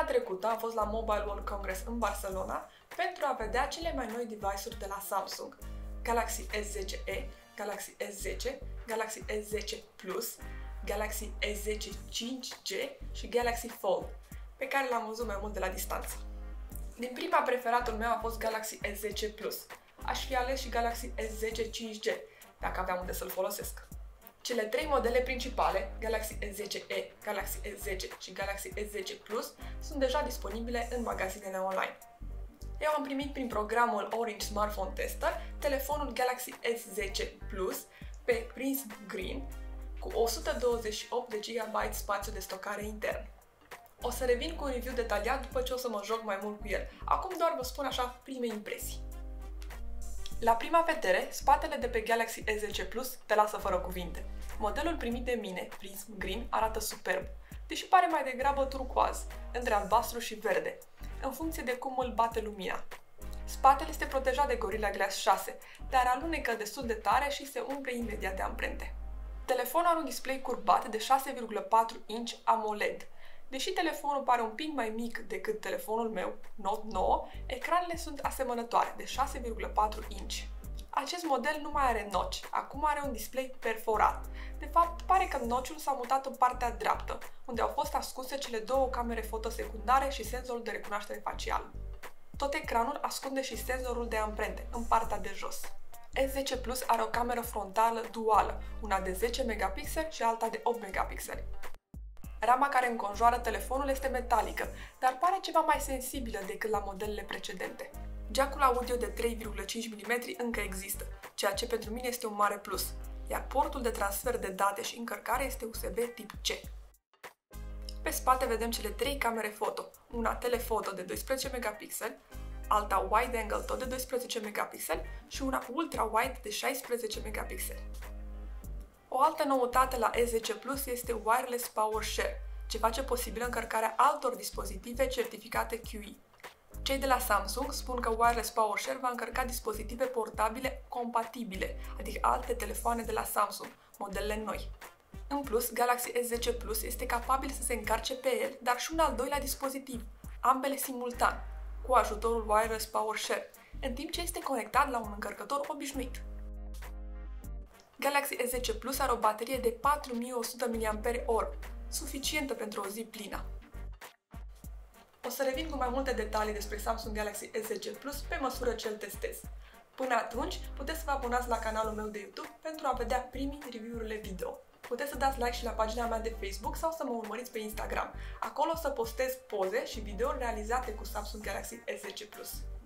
trecută am fost la Mobile World Congress în Barcelona pentru a vedea cele mai noi device-uri de la Samsung. Galaxy S10e, Galaxy S10, Galaxy S10 Plus, Galaxy S10 5G și Galaxy Fold, pe care l-am văzut mai mult de la distanță. Din prima, preferatul meu a fost Galaxy S10 Plus. Aș fi ales și Galaxy S10 5G, dacă aveam unde să-l folosesc. Cele trei modele principale, Galaxy S10e, Galaxy S10 și Galaxy S10 Plus, sunt deja disponibile în magazinele online. Eu am primit prin programul Orange Smartphone Tester telefonul Galaxy S10 Plus pe Prism Green cu 128 de GB spațiu de stocare intern. O să revin cu un review detaliat după ce o să mă joc mai mult cu el. Acum doar vă spun așa prime impresii. La prima vedere, spatele de pe Galaxy S10 Plus te lasă fără cuvinte. Modelul primit de mine, Prism Green, arată superb, deși pare mai degrabă turcoaz, între albastru și verde, în funcție de cum îl bate lumina. Spatele este protejat de Gorilla Glass 6, dar alunecă destul de tare și se umple imediat de amprente. Telefonul are un display curbat de 6,4 inch AMOLED. Deși telefonul pare un pic mai mic decât telefonul meu, Note 9, ecranele sunt asemănătoare, de 6,4 inch. Acest model nu mai are notch, acum are un display perforat. De fapt, pare că notch-ul s-a mutat în partea dreaptă, unde au fost ascunse cele două camere fotosecundare și senzorul de recunoaștere facială. Tot ecranul ascunde și senzorul de amprente, în partea de jos. S10 Plus are o cameră frontală duală, una de 10 megapixeli și alta de 8 megapixeli. Rama care înconjoară telefonul este metalică, dar pare ceva mai sensibilă decât la modelele precedente. Jack-ul audio de 3,5 mm încă există, ceea ce pentru mine este un mare plus, iar portul de transfer de date și încărcare este USB tip C. Pe spate vedem cele trei camere foto, una telefoto de 12 megapixeli, alta wide-angle tot de 12 megapixeli și una ultra-wide de 16 megapixeli. O altă noutate la S10 Plus este Wireless Power Share, ce face posibilă încărcarea altor dispozitive certificate QI. Cei de la Samsung spun că Wireless Power Share va încărca dispozitive portabile compatibile, adică alte telefoane de la Samsung, modelele noi. În plus, Galaxy S10 Plus este capabil să se încarce pe el, dar și un al doilea dispozitiv, ambele simultan, cu ajutorul Wireless Power Share, în timp ce este conectat la un încărcător obișnuit. Galaxy S10 Plus are o baterie de 4100 mAh, suficientă pentru o zi plină. O să revin cu mai multe detalii despre Samsung Galaxy S10 Plus pe măsură ce îl testez. Până atunci, puteți să vă abonați la canalul meu de YouTube pentru a vedea primii review-urile video. Puteți să dați like și la pagina mea de Facebook sau să mă urmăriți pe Instagram. Acolo o să postez poze și videouri realizate cu Samsung Galaxy S10 Plus.